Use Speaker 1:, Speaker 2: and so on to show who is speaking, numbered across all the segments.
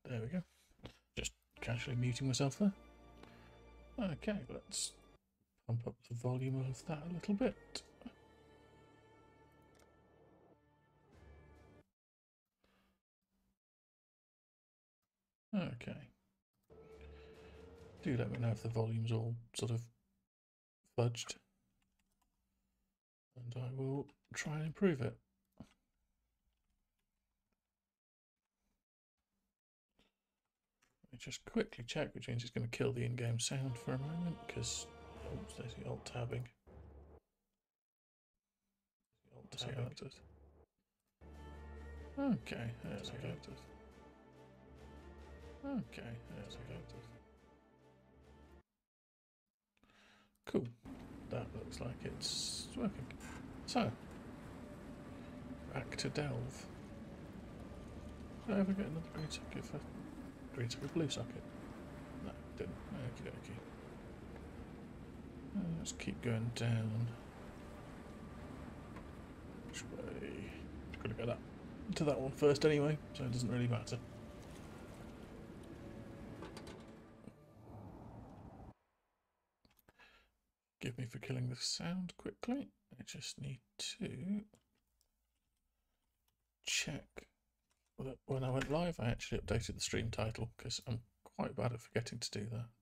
Speaker 1: There we go. Just casually muting myself there. Okay, let's pump up the volume of that a little bit. Okay. Do let me know if the volume's all sort of fudged, and I will try and improve it. Let me just quickly check, which means it's going to kill the in-game sound for a moment, because there's the alt-tabbing. Alt-tabbing. Okay, there's a go. Okay, there's a go. Cool. That looks like it's working. So, back to delve. Did I ever get another green socket for green socket, blue socket? No, didn't. Okie dokie. Let's keep going down. Which way? Gotta go that to that one first anyway, so it doesn't really matter. Forgive me for killing the sound quickly. I just need to check that when I went live I actually updated the stream title, because I'm quite bad at forgetting to do that.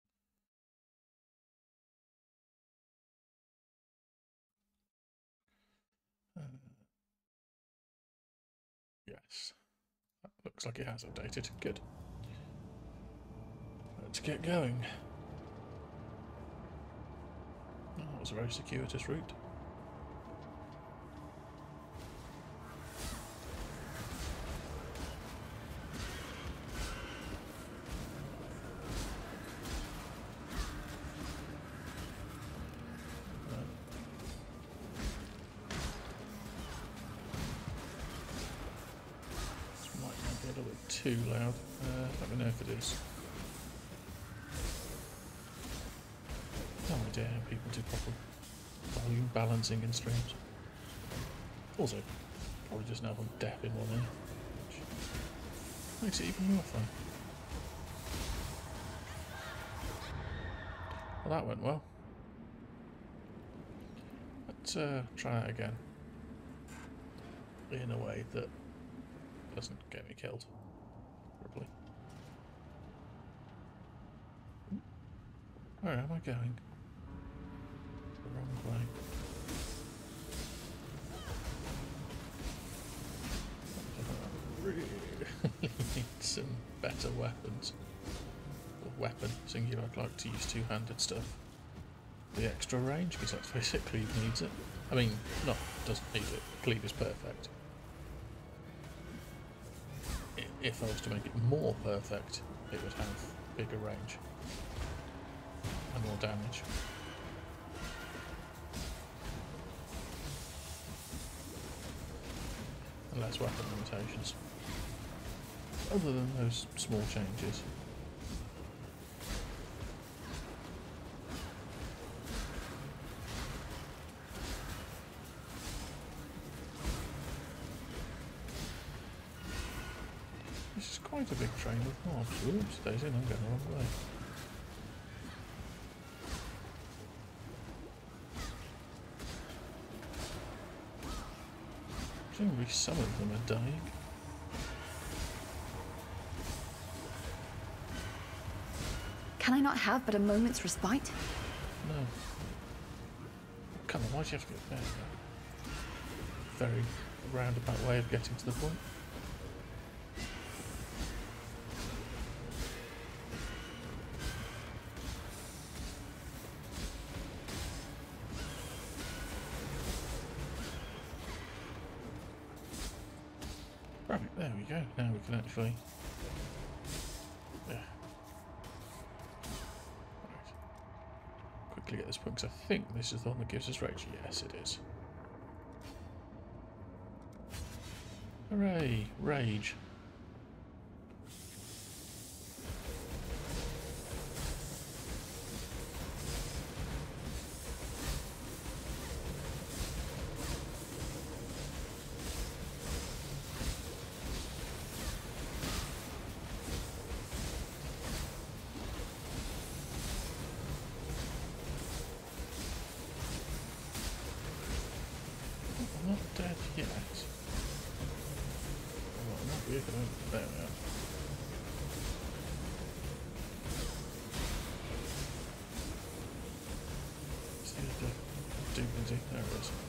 Speaker 1: Yes, that looks like it has updated. Good. Let's get going. Oh, that was a very circuitous route. This might be a little bit too loud. Let me know if it is. No idea how people do proper volume balancing in streams. Also, probably just now I'm deaf in one ear, which makes it even more fun. Well, that went well. Let's try that again. In a way that doesn't get me killed, probably. Where am I going? The wrong way. Really need some better weapons. Or weapon, singular. I'd like to use two-handed stuff. The extra range, because that's basically Cleave needs it. I mean, not doesn't need it. Cleave is perfect. If I was to make it more perfect, it would have bigger range and more damage. And less weapon limitations. Other than those small changes. This is quite a big train of mobs. Oops, Daisy, I'm going the wrong way. Presumably some of them are dying.
Speaker 2: Can I not have but a moment's respite?
Speaker 1: No. Come on, why do you have to get there? Very roundabout way of getting to the point. Right, there we go. Now we can actually... Yeah. Right. Quickly get this point, because I think this is the one that gives us rage. Yes, it is. Hooray! Rage. dead yet. Well, it might be at the moment. There we are. See the dignity. There it is.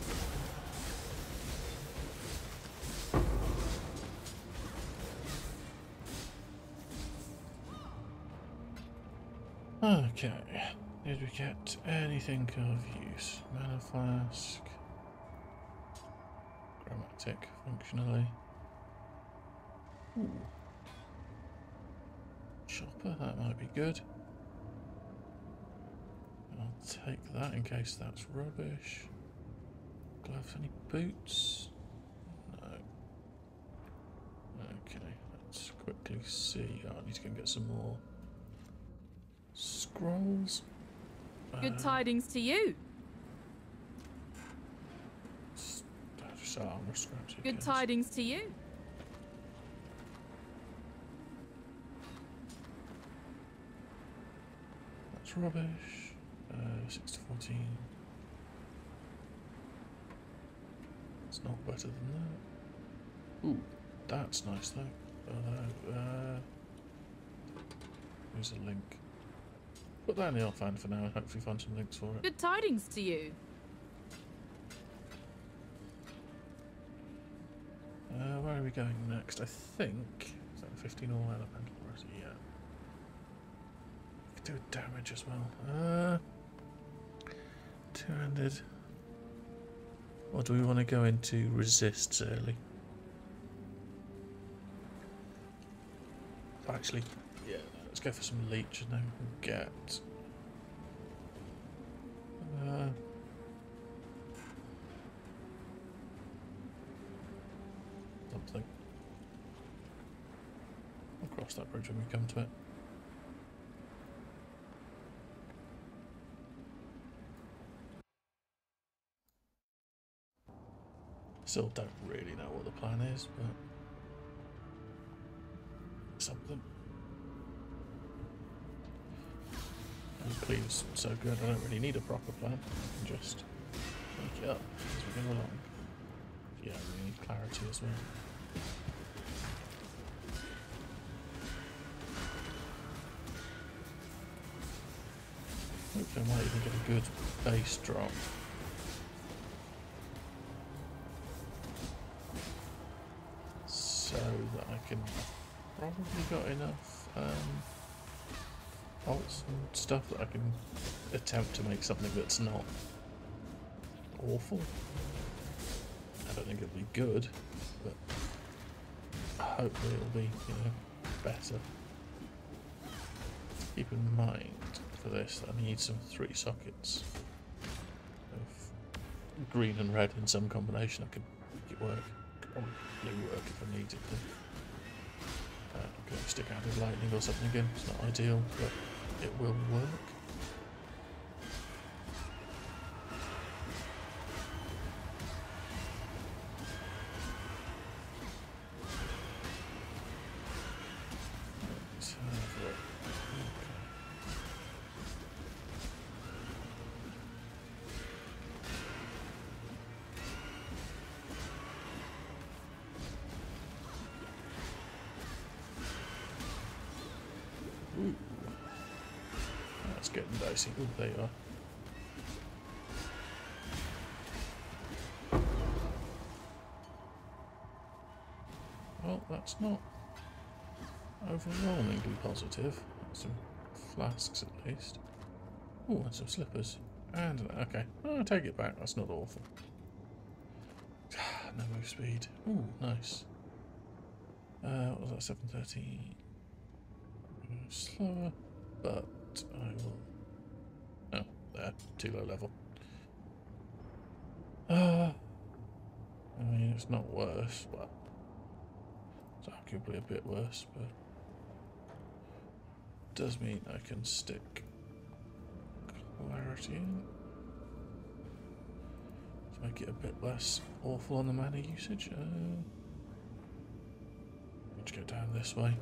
Speaker 1: Okay, did we get anything of use? Mana flask, grammatic, functionally. Ooh. Chopper, that might be good. I'll take that in case that's rubbish. Gloves, any boots? No. Okay, let's quickly see. Oh, I need to go and get some more scrolls.
Speaker 3: Good tidings to you.
Speaker 1: Armor scraps.
Speaker 3: Good tidings to you.
Speaker 1: That's rubbish. 6 to 14. It's not better than that. Ooh, that's nice though. Here's a link. Put that in the offhand for now and hopefully find some links for it.
Speaker 3: Good tidings to you.
Speaker 1: Where are we going next? I think. Is that 15 all elemental or is it? Yeah. We could do damage as well. Two-handed. Or do we want to go into resists early? Actually, yeah, let's go for some leech and then we'll get something. We'll cross that bridge when we come to it. Still don't really know what the plan is, but something. And Cleave's so good, I don't really need a proper plan. I can just make it up as we go along. Yeah, we need clarity as well. Hopefully I might even get a good base drop. So that I can probably got enough bolts and stuff that I can attempt to make something that's not awful. I don't think it'll be good, but hopefully it'll be, you know, better. Keep in mind for this that I need some 3 sockets of green and red in some combination. I could make it work. Probably work if I needed to. I'm going to stick out of lightning or something again. It's not ideal, but it will work. Let's have a look. Ooh. That's getting dicey. Ooh, there you are. Well, that's not overwhelmingly positive. Some flasks at least. Ooh, and some slippers. And, okay. Oh, I'll take it back. That's not awful. No move speed. Ooh, nice. What was that? 713. Slower, but I will. Oh, there, too low level. I mean, it's not worse. Well, it's arguably a bit worse, but does mean I can stick clarity in to make it a bit less awful on the mana usage. Let's go down this way.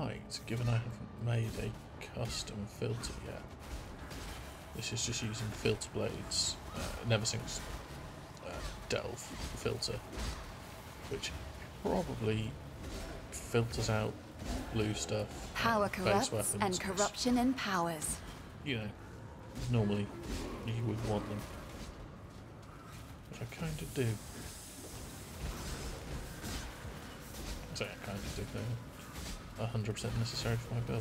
Speaker 1: might, given I haven't made a custom filter yet. This is just using filter blades, Neversink's Delve filter, which probably filters out blue stuff.
Speaker 2: Power
Speaker 1: base
Speaker 2: corrupts
Speaker 1: weapons,
Speaker 2: and corruption empowers.
Speaker 1: you know, normally you would want them. But I kind of do. I say I kind of do. They're 100% necessary for my build.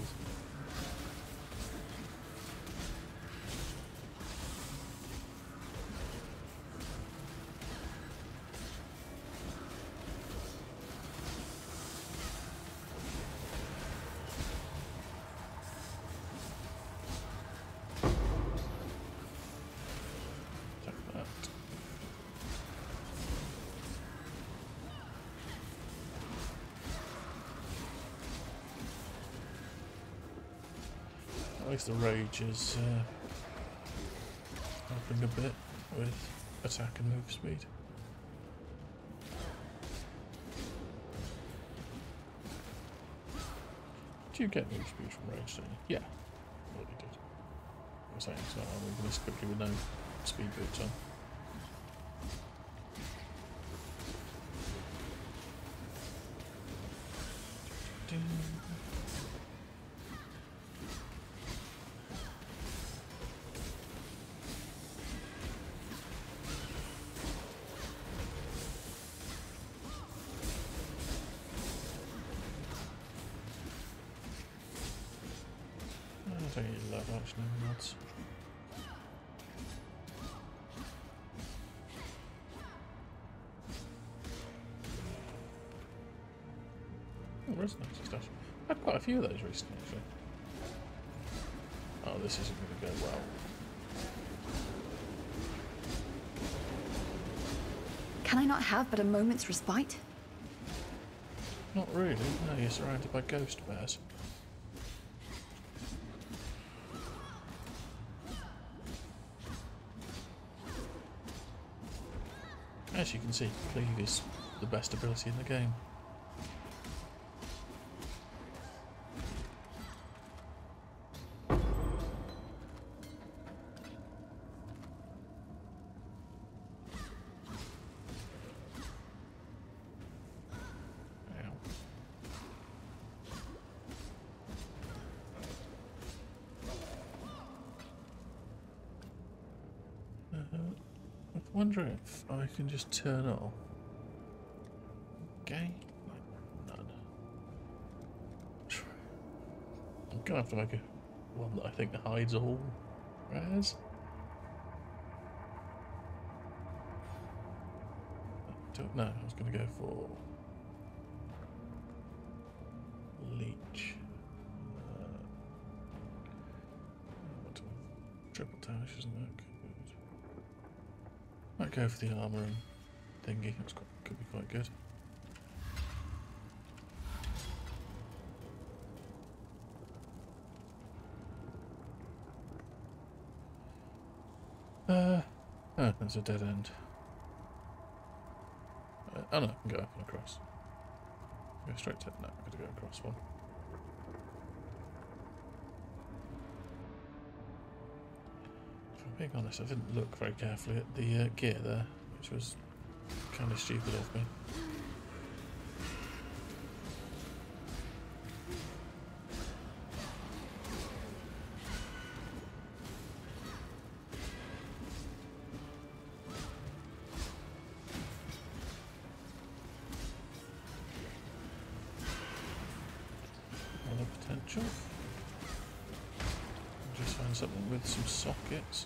Speaker 1: At least the rage is helping a bit with attack and move speed. Do you get move speed from rage, don't you? Yeah, I really did. I'm saying it's not moving this quickly with no speed boots on. I don't need that much no mods. Oh, there is nice stuff. I had quite a few of those recently, actually. Oh, this isn't going to go well.
Speaker 2: Can I not have but a moment's respite?
Speaker 1: Not really. No, you're surrounded by ghost bears. As you can see, Cleave is the best ability in the game. I wonder if I can just turn off. Okay, like none. I'm gonna have to make one that I think hides all rares. Don't know. I was gonna go for leech. Triple dash, isn't that good? Might go for the armour and thingy. That's could be quite good. Oh, there's a dead end. Oh no, I can go up and across. Go straight to it. No, I've got to go across one. If I'm being honest, I didn't look very carefully at the gear there, which was kind of stupid of me. Potential. Just find something with some sockets.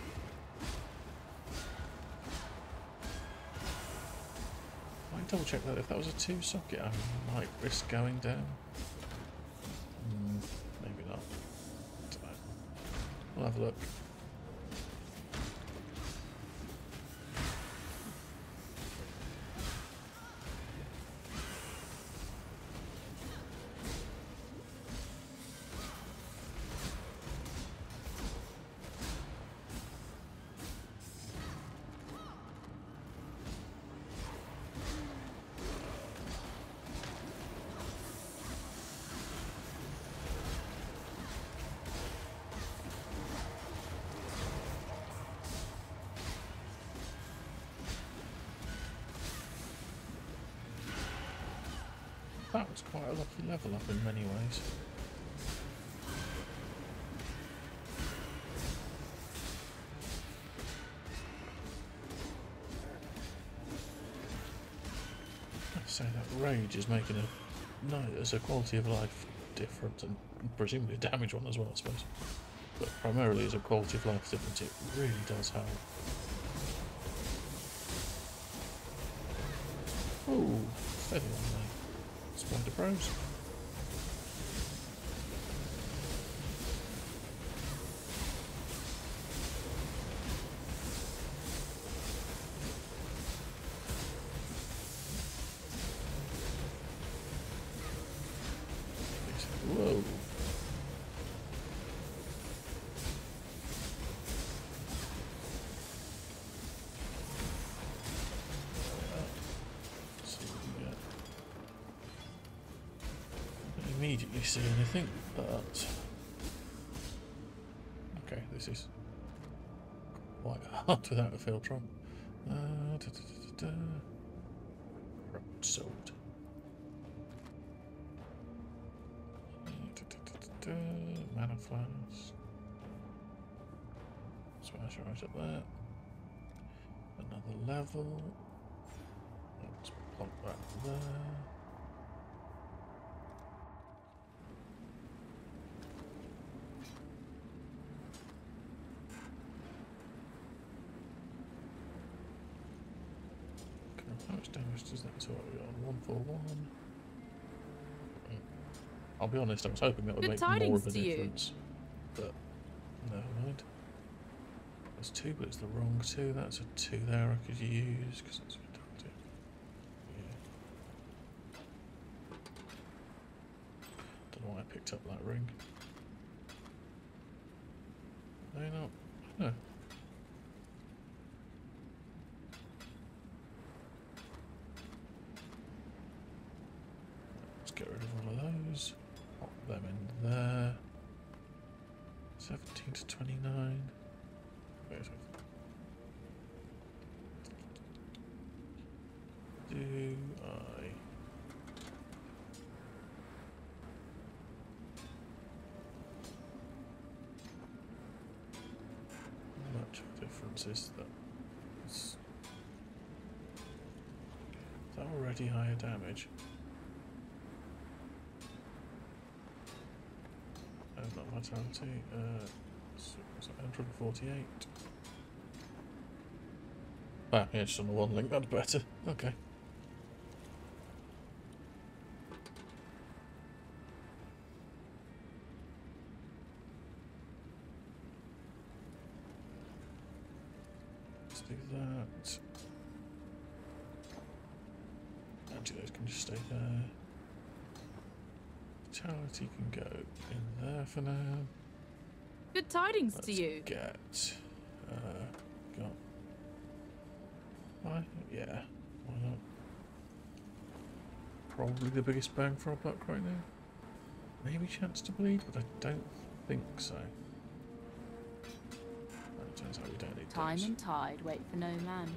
Speaker 1: I might double check that if that was a 2-socket, I might risk going down. Maybe not. Don't know. We'll have a look. That was quite a lucky level up in many ways. I'd say that rage is making a quality of life difference, and presumably a damage one as well, I suppose. But primarily as a quality of life difference, it really does help. Oh, steady on the Spider Bros. Whoa. Immediately see anything, but okay, this is quite hard without a filtron. Sword. Mana flask. Smash right up there. Another level. Let's plonk that there. How much damage does that do? 141. I'll be honest, I was hoping that would make more of a difference. But never mind. There's 2, but it's the wrong 2. That's a 2 there I could use because that's reductive. Yeah. Don't know why I picked up that ring. No, not. No. Get rid of all of those. Pop them in there. 17 to 29. Do I? How much of a difference is that? Is that already higher damage? Not vitality. So 148. Ah, yeah, just on the one link, that's better. Okay. Let's do that. Actually, those can just stay there. Vitality can go in there for now.
Speaker 3: Good tidings
Speaker 1: Let's
Speaker 3: to you.
Speaker 1: Get got why? Yeah, why not? Probably the biggest bang for our buck right now. Maybe chance to bleed, but I don't think so. Well, it turns out we don't need
Speaker 3: Time
Speaker 1: those.
Speaker 3: and tide wait for no man.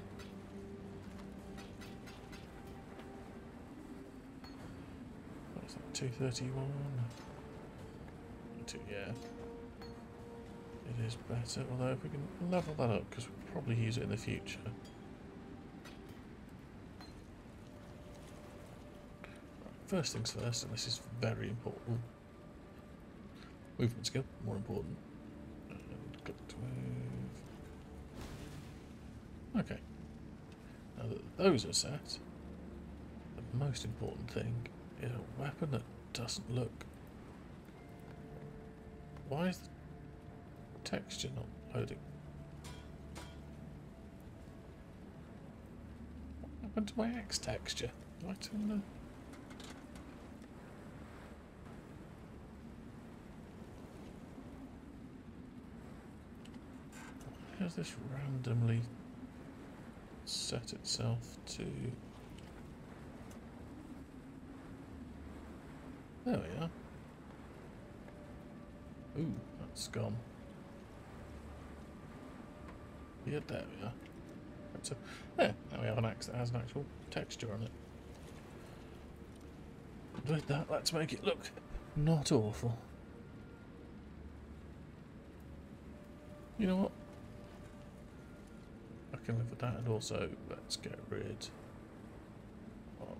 Speaker 1: What's that? 231. Yeah. It is better, although if we can level that up, because we'll probably use it in the future. Right, first things first, and this is very important. Movement skill, more important. And got to move. Okay. Now that those are set, the most important thing is a weapon that doesn't look... Why is the texture not loading? What happened to my X texture? Do I turn the... Why has this randomly set itself to... There we are. Ooh, that's gone. Yeah, there we are. So, there, now we have an axe that has an actual texture on it. With that, let's make it look not awful. You know what? I can live with that, and also let's get rid of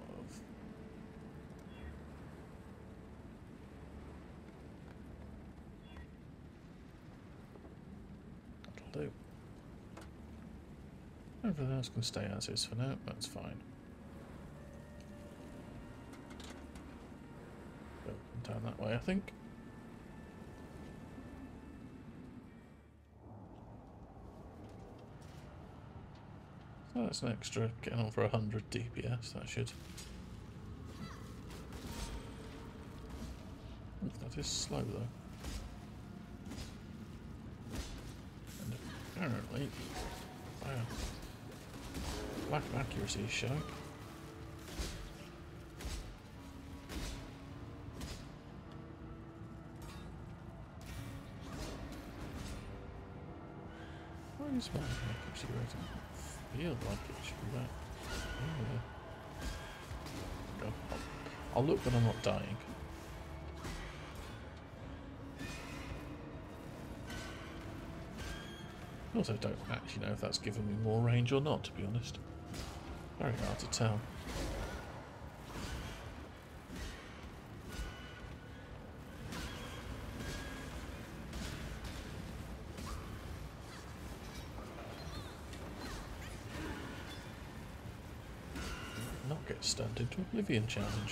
Speaker 1: that'll do. Everything else can stay as is for now, that's fine. Go down that way, I think. So that's an extra, getting on for 100 DPS, that should... Ooh, that is slow though. And apparently... Wow. Lack of accuracy is showing. Why is my accuracy rating? I feel like it should be that. Oh, I'll look when I'm not dying. I also don't actually know if that's giving me more range or not, to be honest. Very hard to tell. Not get stunned into Oblivion challenge.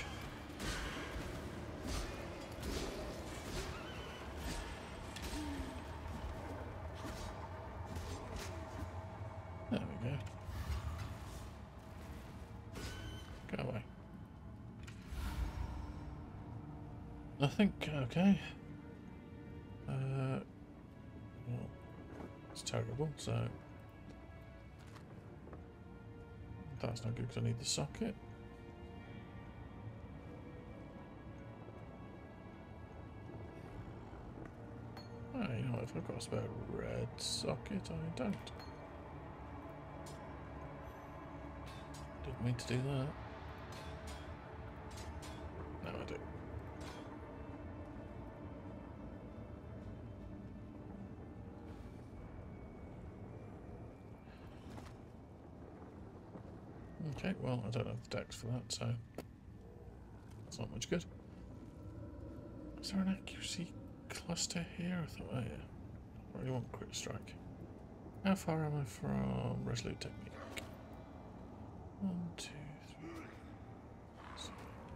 Speaker 1: There we go. Go away. I think, okay. Well, it's terrible, so... That's not good because I need the socket. Oh, you know what, if I've got a spare red socket, I don't. Didn't mean to do that. No, I do. Okay, well, I don't have the dex for that, so that's not much good. Is there an accuracy cluster here? I thought, oh yeah. I really want crit strike. How far am I from Resolute Technique? 1, 2, 3, 7,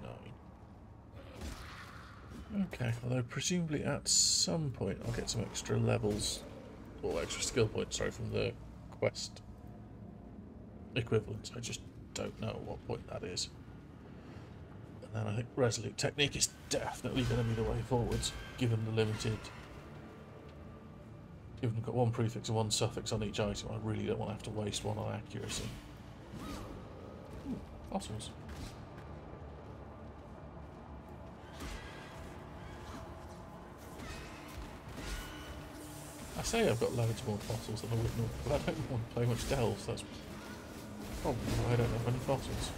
Speaker 1: 9. Okay, although presumably at some point I'll get some extra levels, or extra skill points, sorry, from the quest equivalents. I just don't know at what point that is. And then I think Resolute Technique is definitely going to be the way forwards, given the limited... Given we've got one prefix and one suffix on each item, I really don't want to have to waste one on accuracy. Ooh, fossils. I say I've got loads more fossils than I would normally, but I don't want to play much delves, that's probably why I don't have any fossils.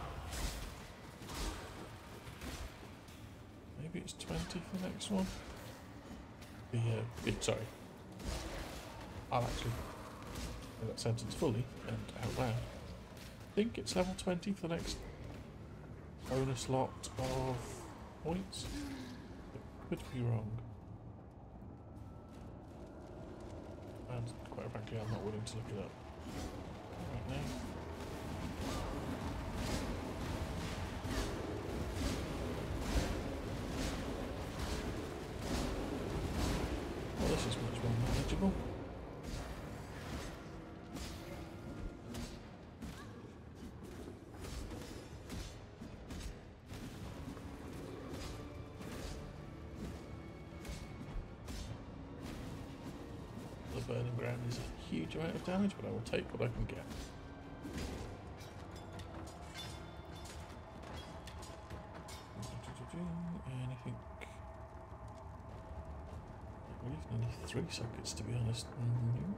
Speaker 1: Maybe it's 20 for the next one? Sorry. I'll actually say that sentence fully and out loud. I think it's level 20 for the next bonus lot of points. Could be wrong. And quite frankly, I'm not willing to look it up right now. Well, this is much more manageable. Burning ground is a huge amount of damage, but I will take what I can get. Anything? We even need 3 sockets, to be honest. Nope.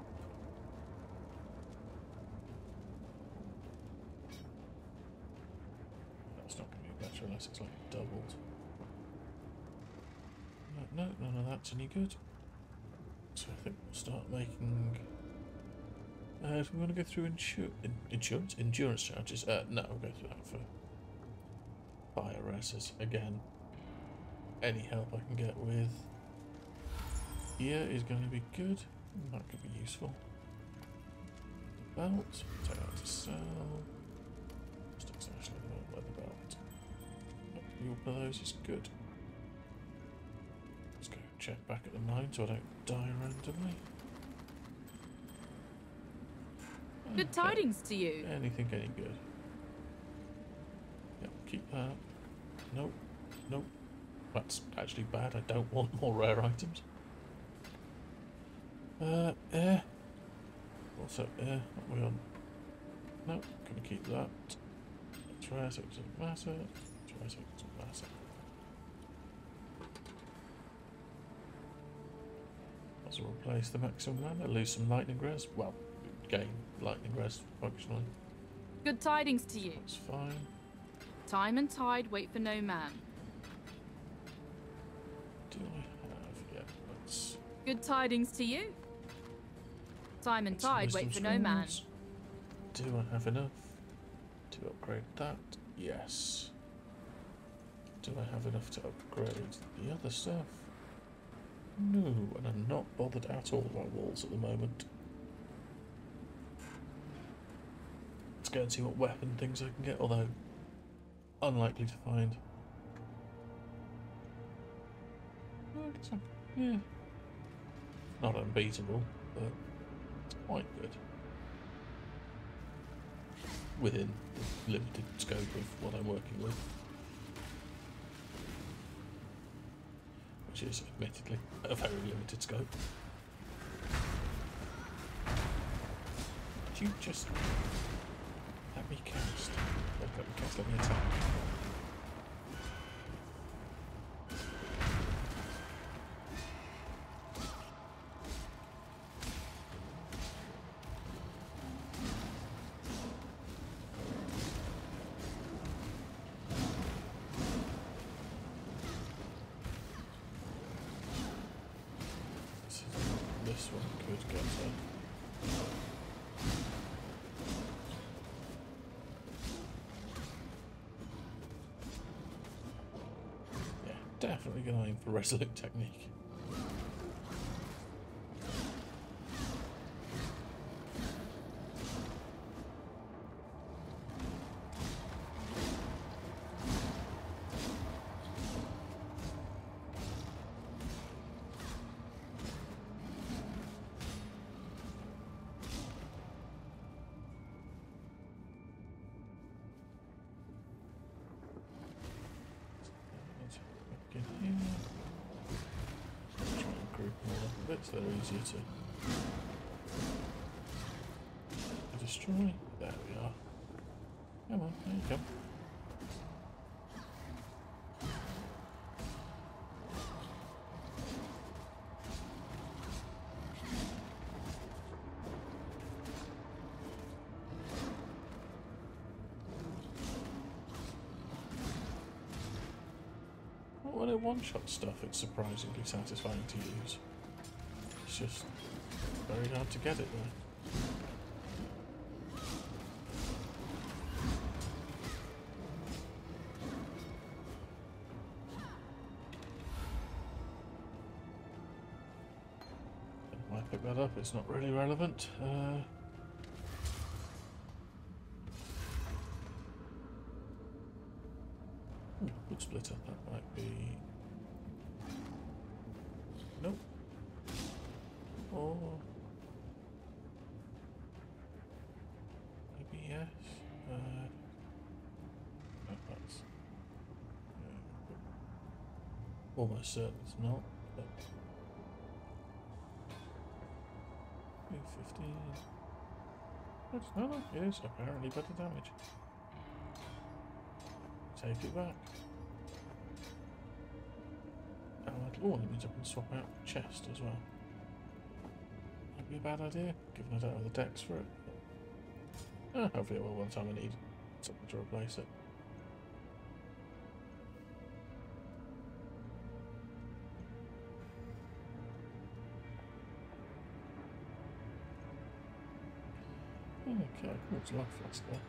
Speaker 1: That's not going to be better realised it's like doubled. No, none of that's any good. So I think we'll start making... do we want to go through insurance? Endurance charges? No, we'll go through that for fire reses. Again, any help I can get with here is going to be good. That could be useful. The belt, take that to sell. Just actually the leather belt. One of those is good. Let's go check back at the mine so I don't die randomly.
Speaker 3: Good tidings to you.
Speaker 1: Anything any good? Yep, keep that. Nope, nope. That's actually bad. I don't want more rare items. Air. Also air. What are we on? No, gonna keep that. That's rare, so it doesn't matter. That's rare, so it doesn't matter. Also replace the maximum mana, lose some lightning res. Well, gain lightning res functionally.
Speaker 3: Good tidings to you.
Speaker 1: That's fine.
Speaker 3: Time and tide wait for no man.
Speaker 1: Do I have? Yeah, that's.
Speaker 3: Good tidings to you. Time and
Speaker 1: Some
Speaker 3: tide
Speaker 1: wisdom
Speaker 3: wait for no man.
Speaker 1: scrolls. Do I have enough to upgrade that? Yes. Do I have enough to upgrade the other stuff? No, and I'm not bothered at all about walls at the moment. Let's go and see what weapon things I can get, although unlikely to find. Yeah. Not unbeatable, but it's quite good. Within the limited scope of what I'm working with. Which is admittedly a very limited scope. Could you just let me cast? Let me cast, let me attack. This one could get her. Yeah, definitely going to aim for Resolute Technique. Let's back in here. Try and group them all up a bit so they're easier to destroy. There we are. Come on, there you go. When I one-shot stuff, it's surprisingly satisfying to use. It's just very hard to get it there. Why pick that up? It's not really relevant. Wood splitter, that might be... Nope. Or... maybe yes. No, that's... almost certain it's not, but... 15... no, it is apparently better damage. Take it back. Oh, that means I can swap out the chest as well. Might be a bad idea, given I don't have the dex for it. Hopefully it will one time I need something to replace it. Okay, what's life flask there?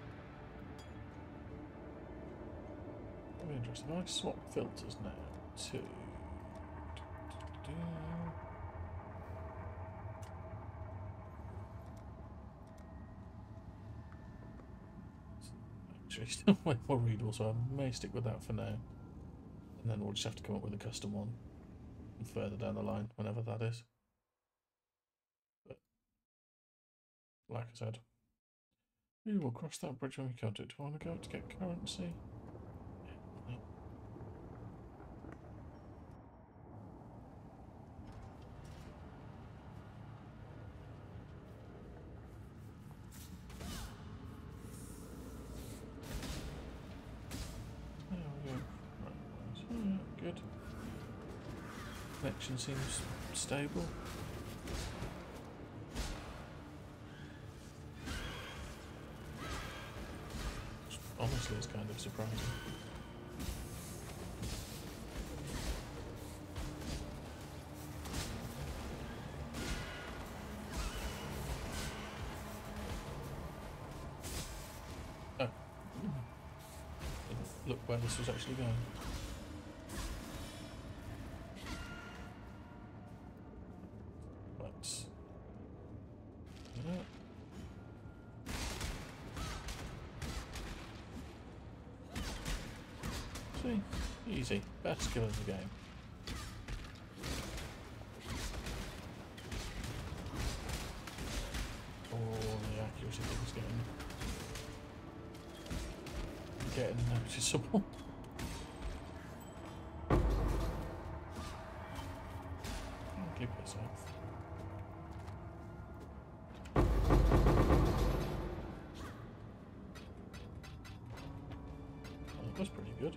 Speaker 1: Very interesting. If I swap filters now to actually still way more readable, so I may stick with that for now. And then we'll just have to come up with a custom one further down the line, whenever that is. But like I said, we will cross that bridge when we come to it. Do I want to go to get currency? Yeah, there we go. Right, yeah, good. Connection seems stable. Honestly, it's kind of surprising. Oh. Look where this was actually going. But yeah. See? Easy. Best skill in the game. Oh, the accuracy thing's getting noticeable. Keep this off. Oh, that was pretty good.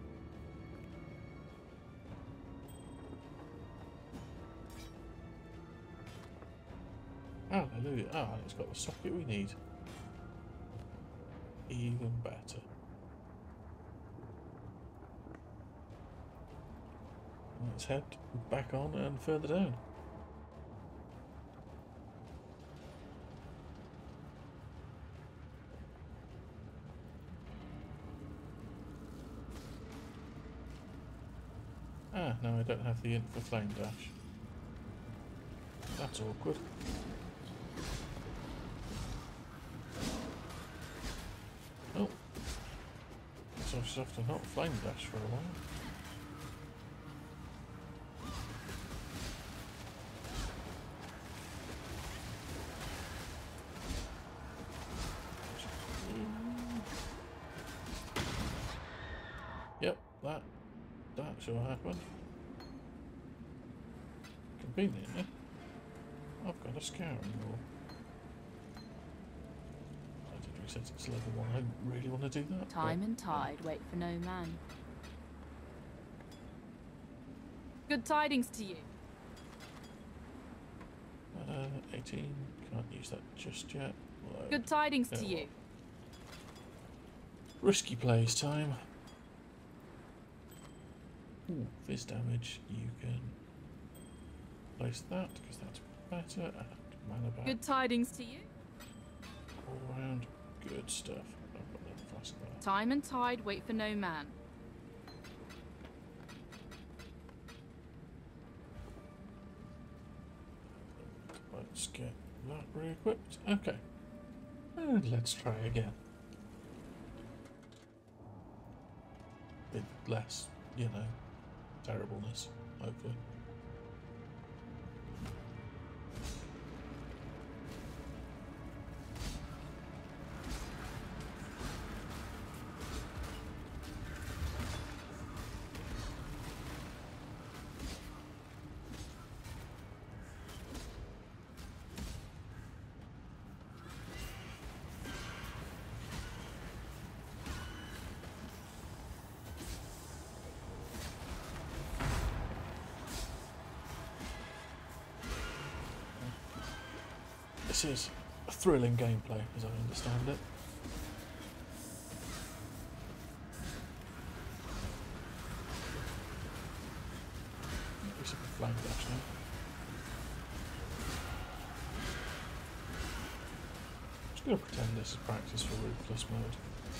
Speaker 1: Hallelujah. Ah, it's got the socket we need. Even better. Let's head back on and further down. Ah, no, I don't have the int for flame dash. That's awkward. Oh. So I've just have to not flame dash for a while. Yep, that sure happened. Conveniently, I've got a scouring rule. I did reset it to level 1. I didn't really want to do that.
Speaker 3: Time and tide wait for no man. Good tidings to you.
Speaker 1: 18. Can't use that just yet. Although,
Speaker 3: Good tidings to you.
Speaker 1: Risky plays time. Ooh, fizz damage. You can place that because that's better. And mana back.
Speaker 3: Good tidings to you.
Speaker 1: All round good stuff. I've got that flask there.
Speaker 3: Time and tide wait for no man.
Speaker 1: Let's get that re-equipped. Okay. And let's try again. Bit less, you know, terribleness, hopefully. This is a thrilling gameplay, as I understand it. Maybe some flame dash now. gonna pretend this is practice for ruthless mode.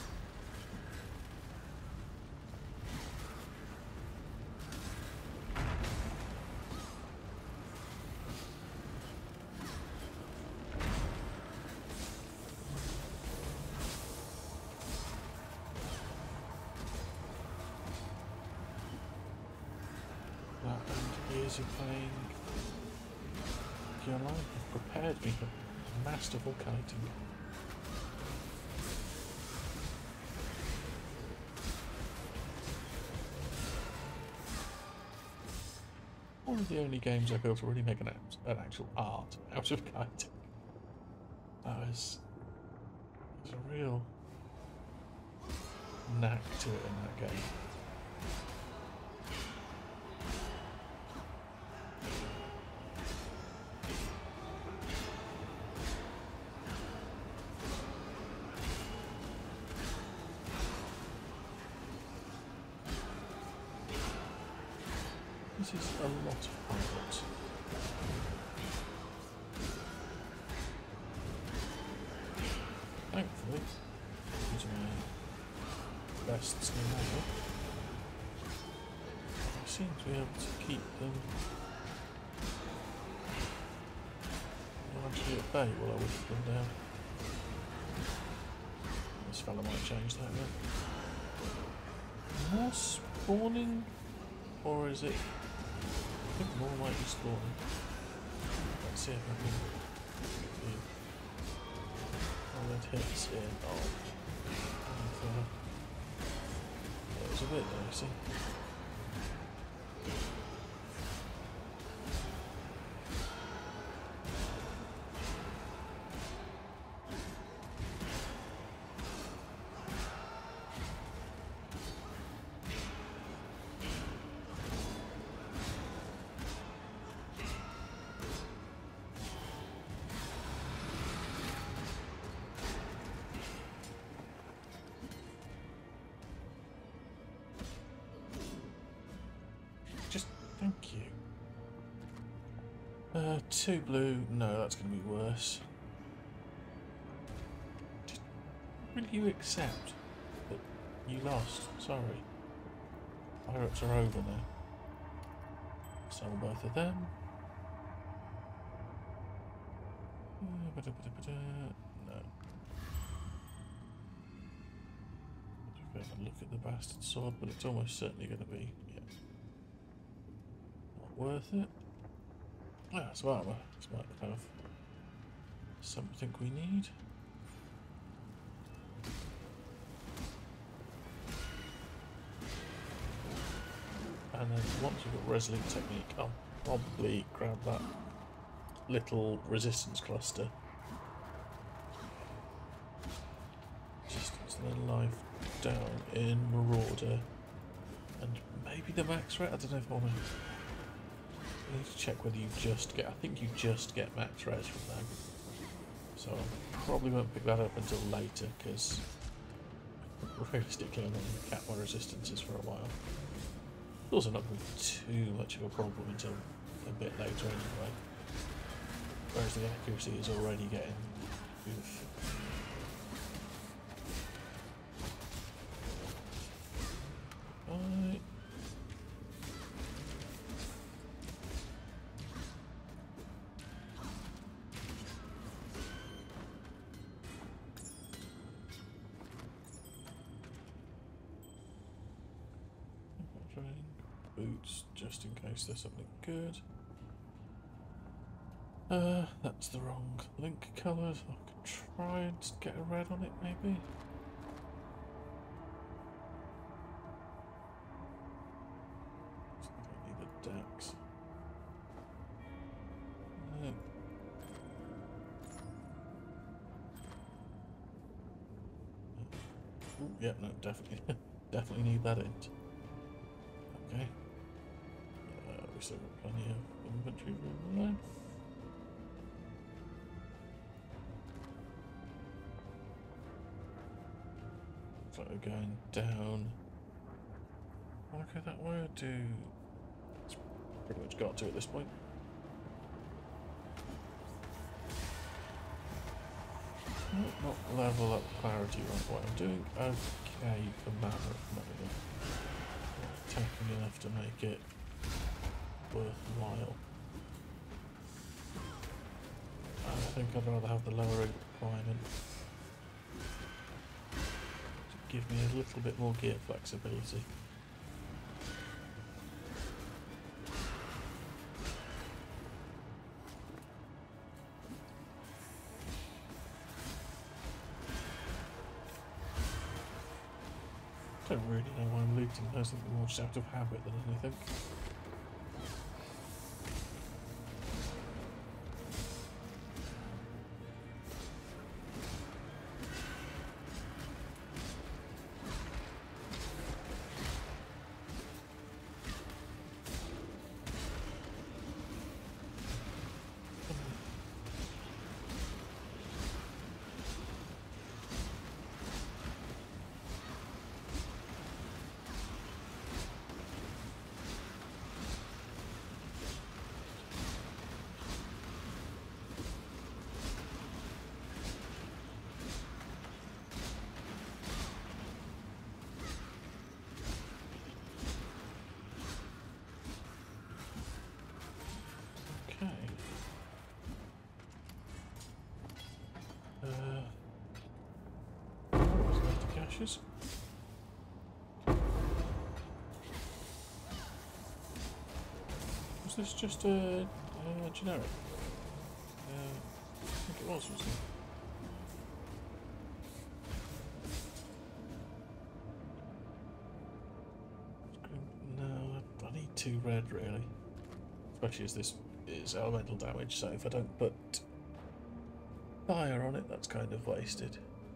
Speaker 1: Years of playing Gear Live have prepared me for masterful kiting. One of the only games I feel to really make an actual art out of kiting. There's a real knack to it in that game. This is a lot of pilots. Thankfully, using my best skill ever, I seem to be able to keep them largely at bay while I whip them down. This fella might change that now. More spawning, or is it? I think more might be spawning. Let's see if I can do red hits in. That was a bit dicey. Thank you. 2 blue. No, that's going to be worse. Will you accept that you lost? Sorry. Pirates are over now. Sell both of them. No. Look at the bastard sword, but it's almost certainly going to be, yeah, not worth it. Ah, it's armour. This might have something we need. And then once we've got Resolute Technique, I'll probably grab that little resistance cluster. Resistance and then life down in Marauder. And maybe the max res. I don't know if I want to. I need to check whether you just get. I think you just get max res from them. So I probably won't pick that up until later because realistically I'm not going to cap my resistances for a while. It's also not going to be too much of a problem until a bit later anyway. Whereas the accuracy is already getting. Oof. Right. Boots, just in case there's something good. That's the wrong link colour. I could try and get a red on it, maybe. I need a Dax. No. Ooh, yeah, no, definitely, definitely need that int. Okay. We still got plenty of inventory room left. So we're going down. Will I go that way or do? It's pretty much got to at this point. Not level up clarity right away. I'm doing okay for mana at the moment. Not attacking enough to make it worthwhile. I think I'd rather have the lower requirement to give me a little bit more gear flexibility. I don't really know why I'm looting. I think more just out of habit than anything. What's left of caches? Was this just a generic? I think it was, wasn't it? No, I need 2 red really. Especially as this is elemental damage, so if I don't put fire on it, that's kind of wasted.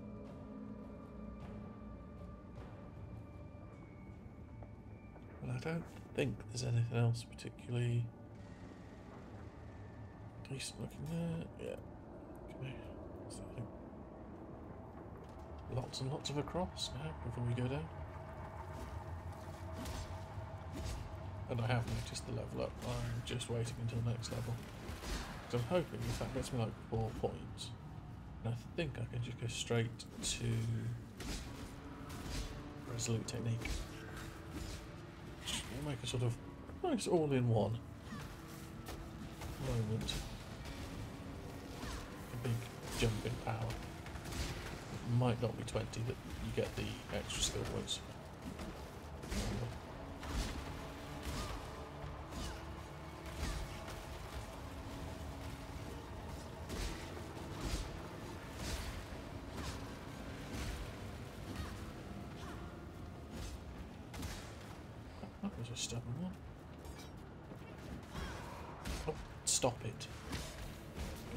Speaker 1: But I don't think there's anything else particularly decent looking there. Yeah. Okay. So I think lots and lots of across now before we go down. And I have noticed the level up. I'm just waiting until next level. So I'm hoping if that gets me like 4 points, and I think I can just go straight to Resolute Technique. Which will make a sort of nice all-in-one moment. A big jump in power. It might not be 20, but you get the extra skill points. That was a stubborn one. Oh, stop it. Go.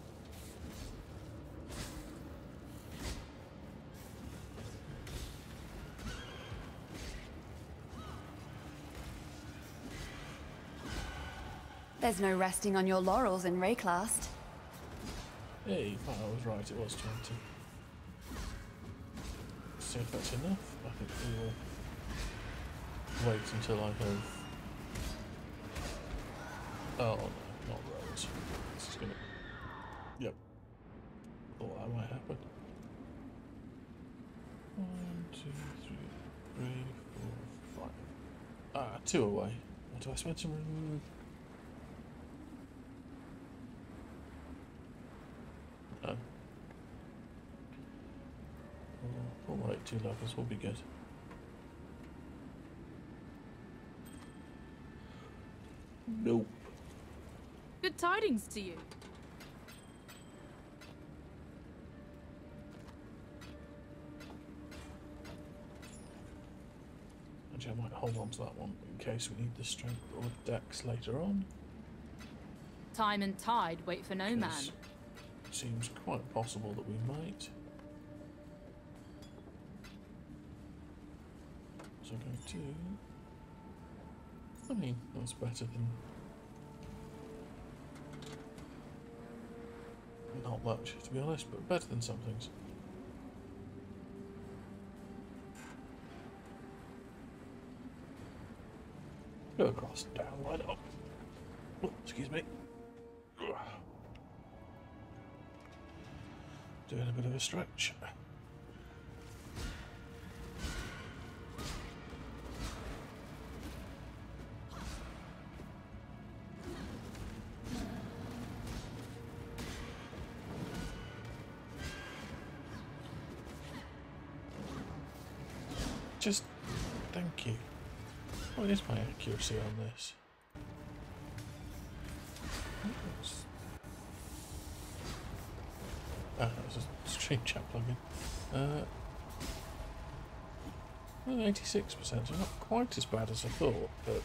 Speaker 2: There's no resting on your laurels in Rayclast.
Speaker 1: Hey, I was right, it was 20. See if that's enough. I think we will wait until I have... Oh no, not roads. This is gonna... Yep. Thought that might happen. 1, 2, 3, 4, 5. Ah, 2 away. What do I spend some... No. Alright, 2 levels will be good. Nope.
Speaker 3: Good tidings to you.
Speaker 1: Actually, I might hold on to that one in case we need the strength or dex later on.
Speaker 3: Time and tide wait for no man.
Speaker 1: Seems quite possible that we might. So I'm going to... I mean, that's better than... not much, to be honest, but better than some things. Go across, down, line up. Oh, excuse me. Doing a bit of a stretch. Just thank you. What is my accuracy on this? Ah, that was a stream chat plugin. 86%, so not quite as bad as I thought, but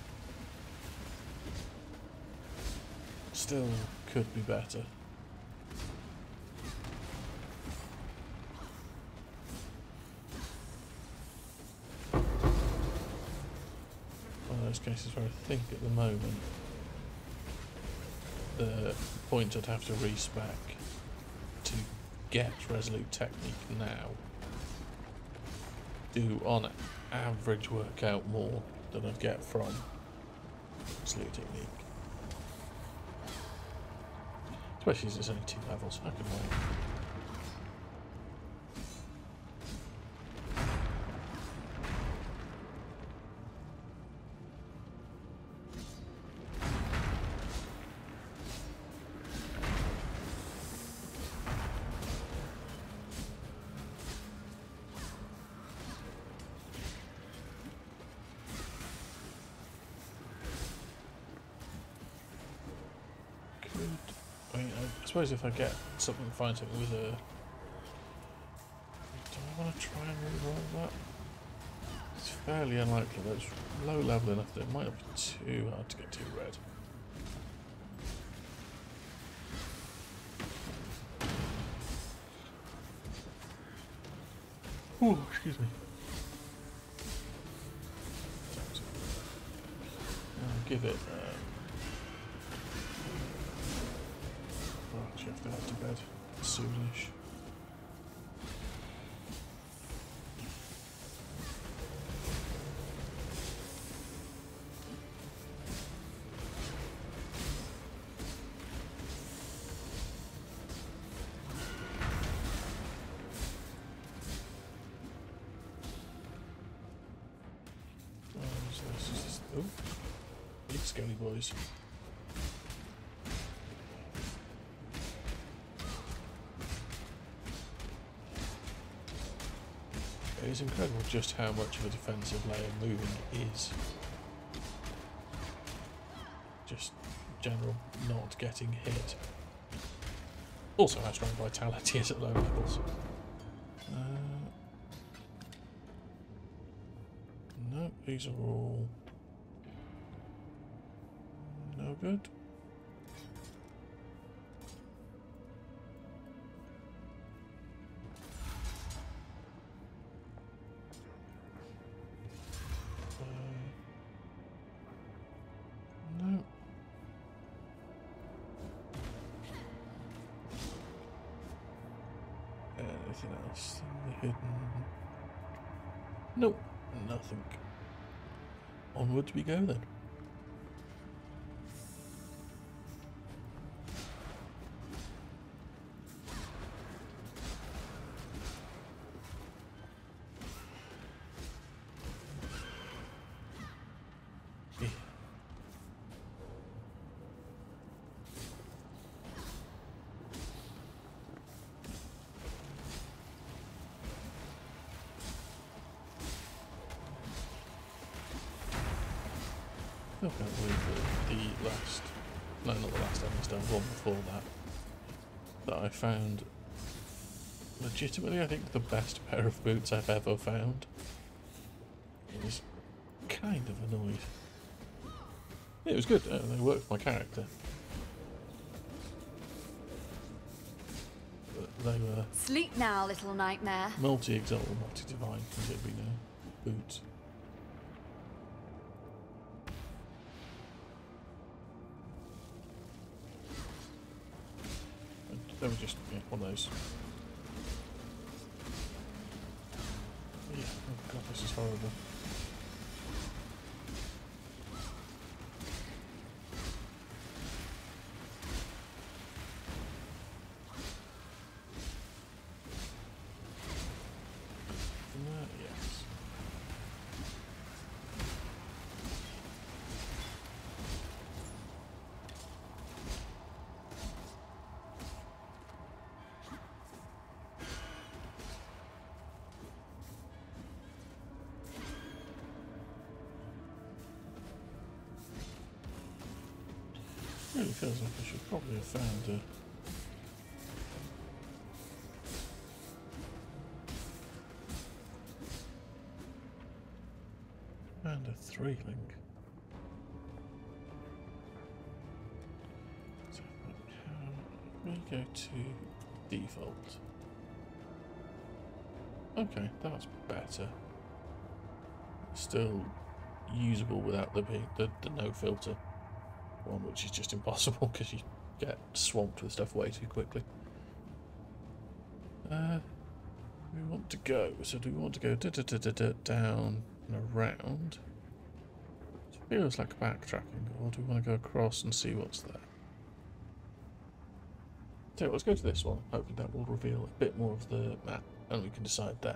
Speaker 1: still could be better. One of those cases where I think at the moment the point I'd have to respec to get Resolute Technique now do on average work out more than I'd get from Resolute Technique. Especially as it's only 2 levels, I can wait. I suppose if I get something, find something with a... Do I want to try and reroll that? It's fairly unlikely, but it's low level enough that it might not be too hard to get 2 red. Ooh, excuse me. I'll give it... you have to head to bed soonish. Oh, big skelly boys. It is incredible just how much of a defensive layer moving is. Just general not getting hit. Also how strong vitality is at low levels. No, these are all no good. No. Anything else in the hidden? Nope, nothing. Onwards we go then. I can't believe the last, no, not the last Emma one before that I found legitimately, I think, the best pair of boots I've ever found. I was kind of annoyed. It was good, they worked for my character. But they were...
Speaker 2: Sleep now, little nightmare.
Speaker 1: Multi-exalt or multi-divine, as it be now. Boots. They were just one of those. Yeah, oh god, this is horrible. Yes. Really feels like I should probably have found a 3-link. So we go to default. Okay, that's better. Still usable without the no filter one, which is just impossible because you get swamped with stuff way too quickly. We want to go. So do we want to go down and around? It feels like backtracking, or do we want to go across and see what's there? So let's go to this one. Hopefully that will reveal a bit more of the map, and we can decide then.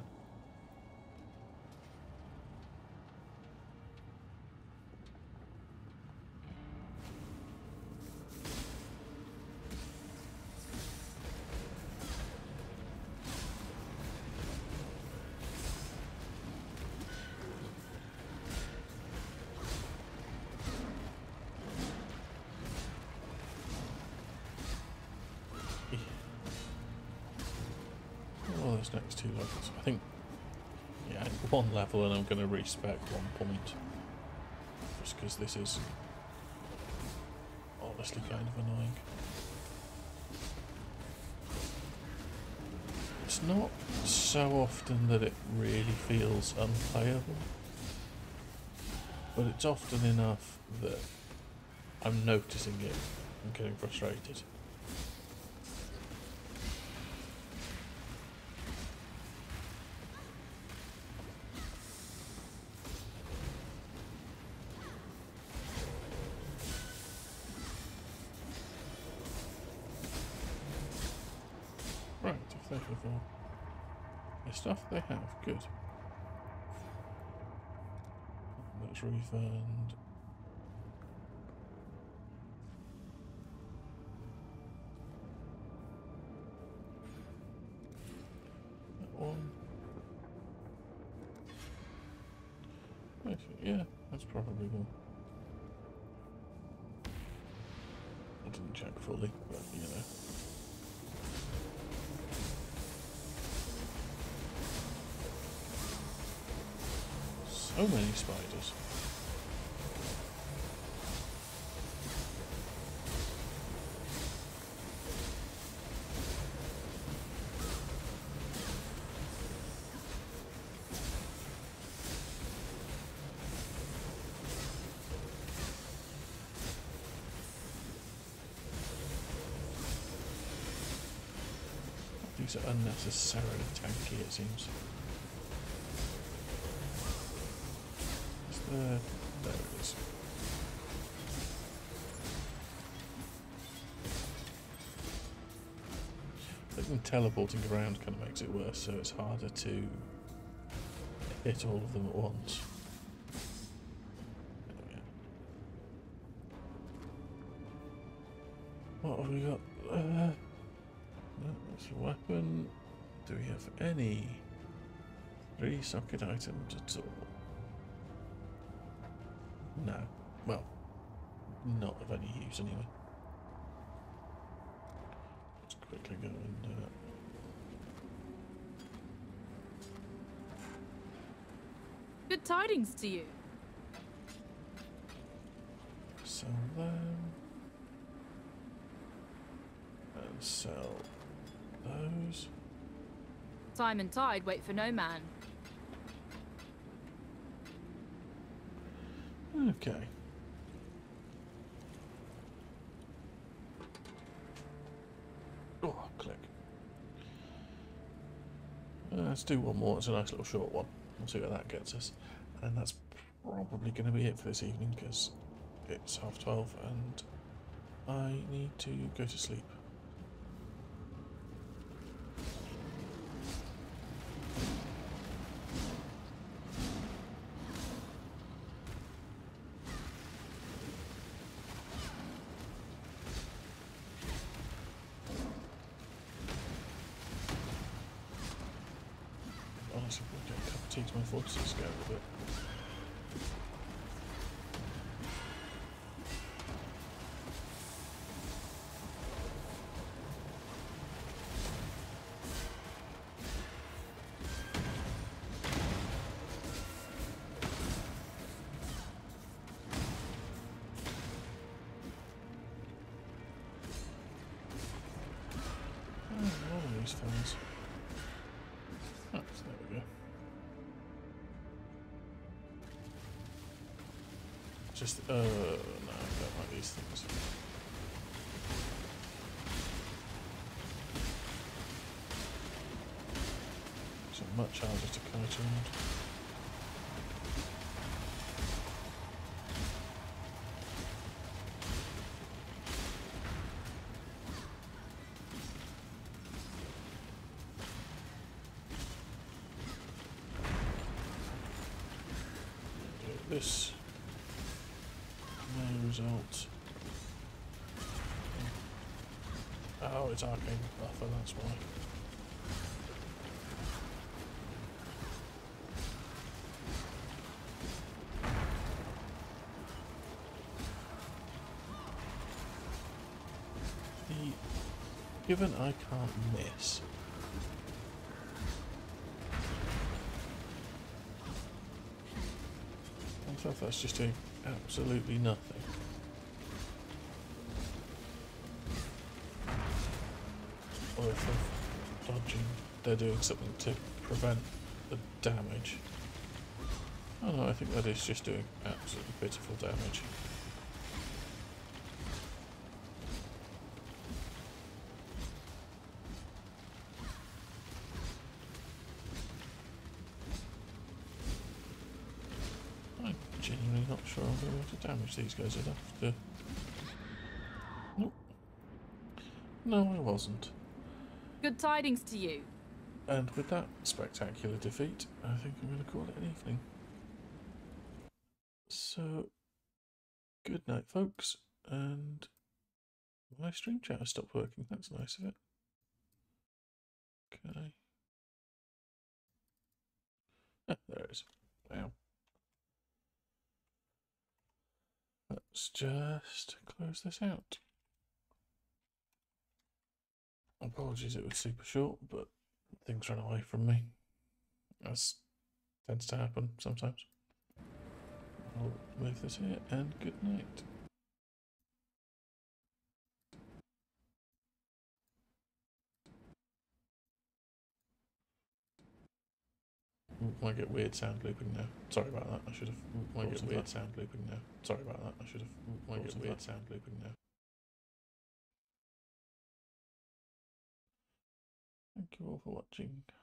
Speaker 1: Those next 2 levels. I think, yeah, 1 level, and I'm going to respec 1 point. Just because this is honestly kind of annoying. It's not so often that it really feels unplayable, but it's often enough that I'm noticing it and getting frustrated. Right, if they have all the stuff they have, good. Let's refund. That one. Actually, yeah, that's probably one. I didn't check fully, but you know. So many spiders. These are unnecessarily tanky, it seems. There it is. I think them teleporting around kind of makes it worse, so it's harder to hit all of them at once. What have we got? That's a weapon. Do we have any 3 socket items at all? No. Well, not of any use anyway. Let's quickly go and
Speaker 3: Good tidings to you.
Speaker 1: sell them. And sell those.
Speaker 3: Time and tide wait for no man.
Speaker 1: Okay. Oh, click. Let's do one more. It's a nice little short one. We'll see where that gets us. And that's probably going to be it for this evening because it's 12:30 and I need to go to sleep. nice if we get a cup of tea to my forces go a bit. Fellas. Oh, so there we go. Just, no, I don't like these things. So much harder to kite around. This may result. Oh, it's arcane buffer, that's why. Given I can't miss. I thought that's just doing absolutely nothing. Or if they're dodging, they're doing something to prevent the damage. Oh no, I think that is just doing absolutely pitiful damage. Genuinely not sure I'm going to be able to damage these guys enough to... Nope. No, I wasn't.
Speaker 3: Good tidings to you.
Speaker 1: And with that spectacular defeat, I think I'm going to call it an evening. So, good night, folks, and my stream chat has stopped working. That's nice of it. Okay. Ah, there it is. Wow. Let's just close this out. Apologies, it was super short, but things ran away from me. As tends to happen sometimes. I'll move this here, and good night. Might get weird sound looping now. Sorry about that. I should have. Might get weird sound looping now. Sorry about that. I should have. Might get weird sound looping now. Thank you all for watching.